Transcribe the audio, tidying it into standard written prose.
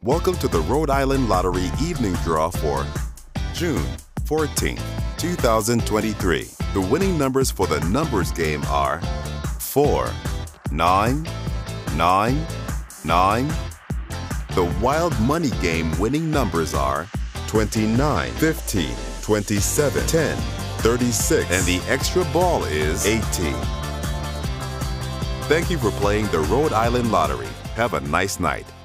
Welcome to the Rhode Island Lottery Evening Draw for June 14, 2023. The winning numbers for the numbers game are 4, 9, 9, 9. The Wild Money game winning numbers are 29, 15, 27, 10, 36, and the extra ball is 18. Thank you for playing the Rhode Island Lottery. Have a nice night.